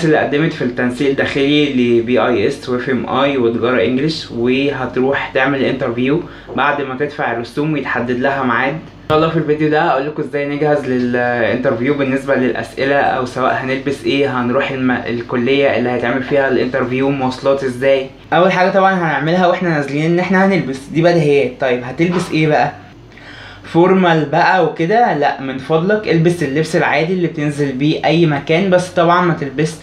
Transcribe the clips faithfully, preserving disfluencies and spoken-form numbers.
اللي قدمت في التنسيق الداخلي لبي اي اس واف ام اي وتجاره انجلش، وهتروح تعمل انترفيو بعد ما تدفع الرسوم ويتحدد لها ميعاد. ان شاء الله في الفيديو ده هقول لكم ازاي نجهز للانترفيو بالنسبه للاسئله، او سواء هنلبس ايه، هنروح الم... الكليه اللي هيتعمل فيها الانترفيو، مواصلات ازاي. اول حاجه طبعا هنعملها واحنا نازلين ان احنا هنلبس، دي بديهيات. طيب هتلبس ايه بقى؟ فورمال بقى وكده؟ لا، من فضلك البس اللبس العادي اللي بتنزل بيه اي مكان، بس طبعا ما تلبس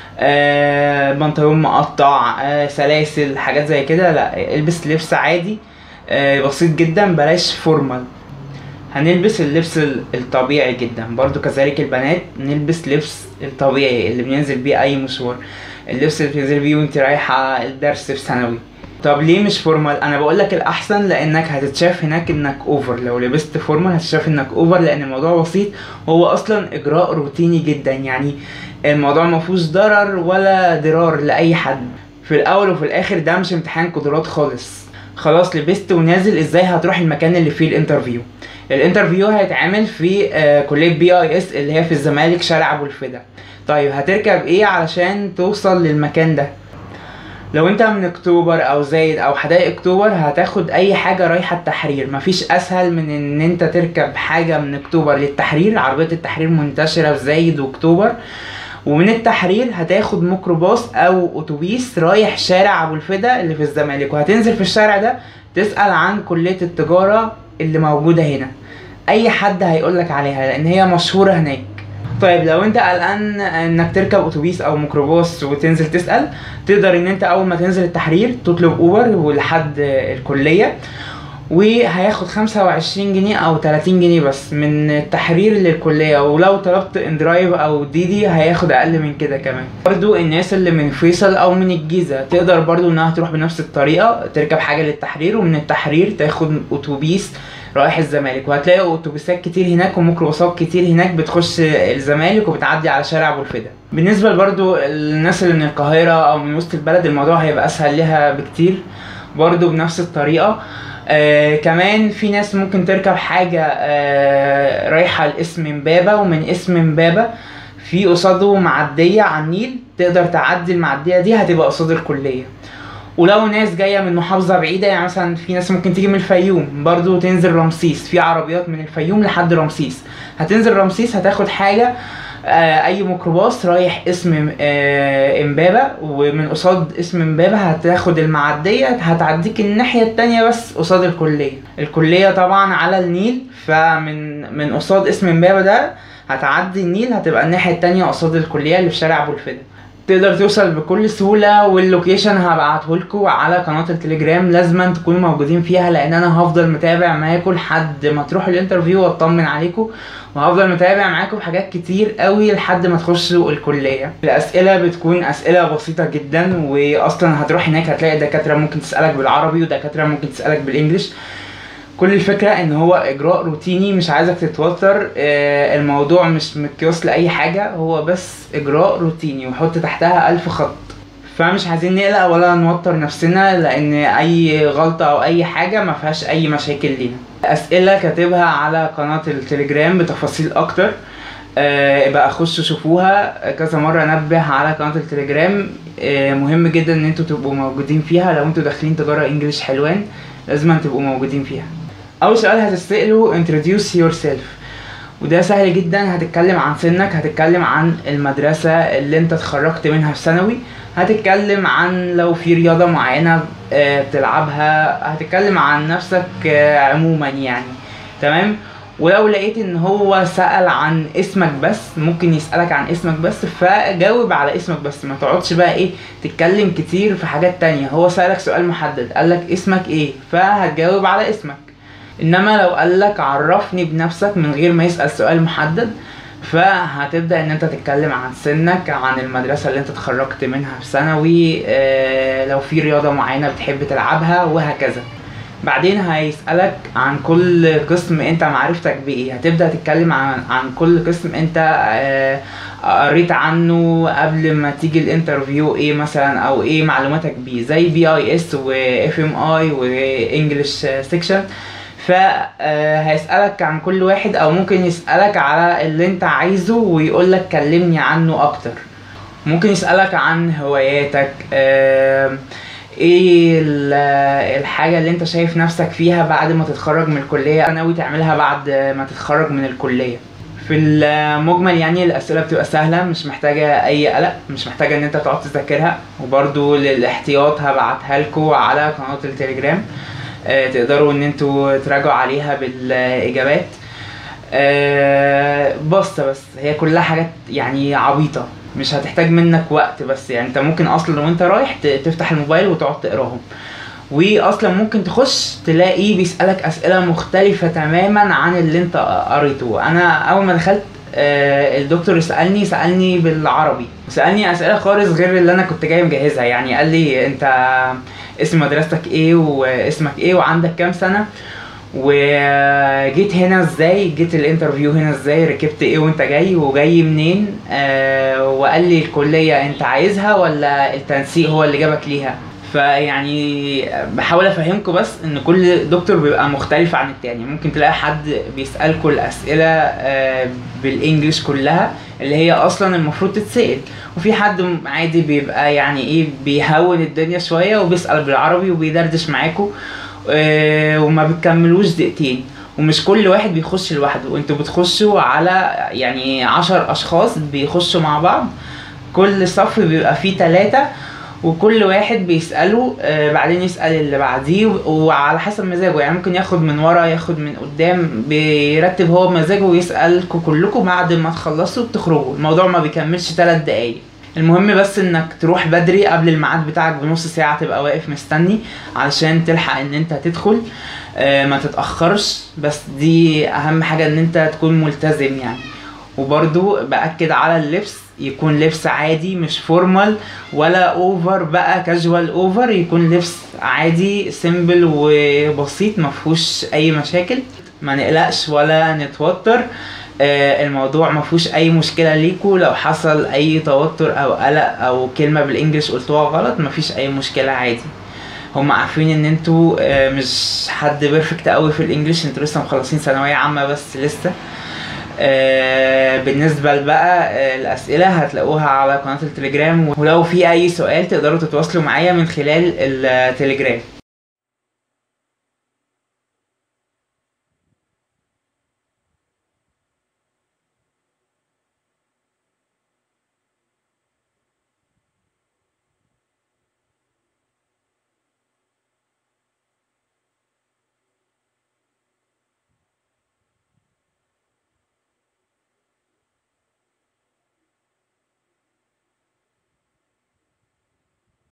آه بنطلون مقطع، آه سلاسل، حاجات زي كده. لا، البس لبس عادي آه بسيط جدا، بلاش فورمال. هنلبس اللبس الطبيعي جدا. برضو كذلك البنات نلبس لبس الطبيعي اللي بننزل بيه اي مشوار، اللبس اللي بتنزل بيه وانت رايحه الدرس في ثانوي. طب ليه مش فورمال؟ انا بقولك الاحسن لانك هتتشاف هناك انك اوفر. لو لبست فورمال هتتشاف انك اوفر، لان الموضوع بسيط، هو اصلا اجراء روتيني جدا. يعني الموضوع مفيهوش ضرر ولا ضرار لاي حد. في الاول وفي الاخر ده مش امتحان قدرات خالص. خلاص لبست ونازل، ازاي هتروح المكان اللي فيه الانترفيو؟ الانترفيو هيتعمل في آه كلية بي اي اس اللي هي في الزمالك شارع ابو الفدا. طيب هتركب ايه علشان توصل للمكان ده؟ لو انت من اكتوبر او زايد او حدائق اكتوبر هتاخد اي حاجة رايحة التحرير. مفيش اسهل من ان انت تركب حاجة من اكتوبر للتحرير. عربية التحرير منتشرة في زايد واكتوبر. ومن التحرير هتاخد ميكروباص او اتوبيس رايح شارع ابو الفدا اللي في الزمالك، وهتنزل في الشارع ده تسأل عن كلية التجارة اللي موجودة هنا. اي حد هيقولك عليها لان هي مشهورة هناك. طيب لو انت قلقان انك تركب اتوبيس او ميكروباص وتنزل تسأل، تقدر ان انت اول ما تنزل التحرير تطلب اوبر ولحد الكلية، وهياخد خمسة وعشرين جنيه او تلاتين جنيه بس من التحرير للكلية. ولو طلبت اندرايف او ديدي هياخد اقل من كده كمان. برضو الناس اللي من فيصل او من الجيزة تقدر برضو انها تروح بنفس الطريقة، تركب حاجة للتحرير ومن التحرير تاخد اتوبيس رايح الزمالك. وهتلاقي اتوبيسات كتير هناك وميكروباصات كتير هناك بتخش الزمالك وبتعدي على شارع ابو الفدا. بالنسبه برضو الناس اللي من القاهره او من وسط البلد الموضوع هيبقى اسهل لها بكتير، برضو بنفس الطريقه. آه كمان في ناس ممكن تركب حاجه آه رايحه لاسم امبابه، ومن اسم امبابه في قصاده معديه على النيل، تقدر تعدي المعديه دي هتبقى قصاد الكليه. ولو ناس جايه من محافظه بعيده، يعني مثلا في ناس ممكن تيجي من الفيوم برضو تنزل رمسيس، في عربيات من الفيوم لحد رمسيس. هتنزل رمسيس هتاخد حاجه آه اي ميكروباص رايح اسم آه امبابه، ومن قصاد اسم امبابه هتاخد المعديه هتعديك الناحيه التانية بس قصاد الكليه. الكليه طبعا على النيل، فمن من قصاد اسم امبابه ده هتعدي النيل هتبقى الناحيه التانية قصاد الكليه اللي في شارع ابو الفدا. تقدر توصل بكل سهولة، واللوكيشن هبعته لكم على قناة التليجرام، لازم تكونوا موجودين فيها لان انا هفضل متابع معاكم لحد ما تروحوا الانترفيو واطمن عليكم، وهفضل متابع معاكم حاجات كتير قوي لحد ما تخشوا الكلية. الاسئلة بتكون اسئلة بسيطة جدا، واصلا هتروح هناك هتلاقي دكاترة ممكن تسألك بالعربي ودكاترة ممكن تسألك بالانجليش. كل الفكرة ان هو اجراء روتيني، مش عايزك تتوتر. آه الموضوع مش مقياس لاي حاجة، هو بس اجراء روتيني وحط تحتها الف خط. فمش عايزين نقلق ولا نوتر نفسنا، لان اي غلطة او اي حاجة ما فيهاش اي مشاكل لينا. اسئلة كاتبها على قناة التليجرام بتفاصيل اكتر، آه بقى خشوا شوفوها كذا مرة. نبه على قناة التليجرام، آه مهم جدا ان انتوا تبقوا موجودين فيها. لو انتوا داخلين تجارة انجليش حلوان لازم تبقوا موجودين فيها. اول سؤال هتسأله introduce yourself، وده سهل جدا. هتتكلم عن سنك، هتتكلم عن المدرسة اللي انت اتخرجت منها في ثانوي، هتتكلم عن لو في رياضة معينة بتلعبها، هتتكلم عن نفسك عموما يعني. تمام. ولو لقيت ان هو سأل عن اسمك بس، ممكن يسألك عن اسمك بس، فجاوب على اسمك بس، ما تقعدش بقى ايه تتكلم كتير في حاجات تانية. هو سألك سؤال محدد، قالك اسمك ايه، فهتجاوب على اسمك. انما لو قالك عرفني بنفسك من غير ما يسأل سؤال محدد، فهتبدأ ان انت تتكلم عن سنك، عن المدرسة اللي انت اتخرجت منها في ثانوي، اه لو في رياضة معينة بتحب تلعبها، وهكذا. بعدين هيسألك عن كل قسم انت معرفتك بايه، هتبدأ تتكلم عن عن كل قسم انت اه قريت عنه قبل ما تيجي الانترفيو ايه مثلا، او ايه معلوماتك بيه، زي بي اي اس و اف ام اي وانجلش سيكشن. فهيسألك عن كل واحد، او ممكن يسألك على اللي انت عايزه ويقولك كلمني عنه اكتر. ممكن يسألك عن هواياتك، آه ايه الحاجة اللي انت شايف نفسك فيها بعد ما تتخرج من الكلية، ناوي تعملها بعد ما تتخرج من الكلية. في المجمل يعني الأسئلة بتبقى سهلة، مش محتاجة أي قلق، مش محتاجة إن أنت تقعد تذاكرها. وبرضو للاحتياط هبعتها لكم على قناة التليجرام، آه تقدروا إن انتوا تراجعوا عليها بالإجابات. آه بص بس هي كلها حاجات يعني عبيطة، مش هتحتاج منك وقت، بس يعني انت ممكن اصلا لو انت رايح تفتح الموبايل وتقعد تقراهم، واصلا ممكن تخش تلاقي بيسألك اسئلة مختلفة تماما عن اللي انت قريته. انا اول ما دخلت آه الدكتور سألني سألني بالعربي، سألني اسئلة خالص غير اللي انا كنت جاي مجهزها. يعني قال لي انت اسم مدرستك ايه واسمك ايه وعندك كام سنة وجيت هنا ازاي، جيت الانترفيو هنا ازاي، ركبت ايه وانت جاي وجاي منين، آه وقال لي الكلية انت عايزها ولا التنسيق هو اللي جابك ليها. فيعني بحاول افهمكم بس ان كل دكتور بيبقى مختلف عن التاني. ممكن تلاقي حد بيسألكوا الاسئلة آه بالانجليش كلها اللي هي اصلا المفروض تتسأل، وفي حد عادي بيبقى يعني ايه بيهون الدنيا شوية وبيسأل بالعربي وبيدردش معاكوا وما بتكملوش دقيقتين. ومش كل واحد بيخش لوحده، وانتوا بتخشوا على يعني عشر اشخاص بيخشوا مع بعض، كل صف بيبقى فيه تلاتة وكل واحد بيسأله آه بعدين يسأل اللي بعديه وعلى حسب مزاجه. يعني ممكن ياخد من ورا ياخد من قدام، بيرتب هو مزاجه ويسألكوا كلكم بعد ما تخلصوا بتخرجوا. الموضوع ما بيكملش تلات دقايق. المهم بس انك تروح بدري قبل الميعاد بتاعك بنص ساعة، تبقى واقف مستني علشان تلحق ان انت تدخل، آه ما تتأخرش. بس دي اهم حاجة ان انت تكون ملتزم يعني. وبرضو بأكد على اللبس، يكون لبس عادي مش فورمال ولا اوفر بقى كاجوال اوفر، يكون لبس عادي سيمبل وبسيط مفهوش اي مشاكل. ما نقلقش ولا نتوتر، آه الموضوع مفهوش اي مشكلة ليكوا. لو حصل اي توتر او قلق او كلمة بالانجلش قلتوها غلط مفيش اي مشكلة عادي. هم عارفين ان انتوا آه مش حد بيرفكت قوي في الانجليش، انتوا لسه مخلصين ثانوية عامة بس لسه. آه بالنسبة بقى آه الاسئلة هتلاقوها على قناة التليجرام، ولو في اي سؤال تقدروا تتواصلوا معايا من خلال التليجرام.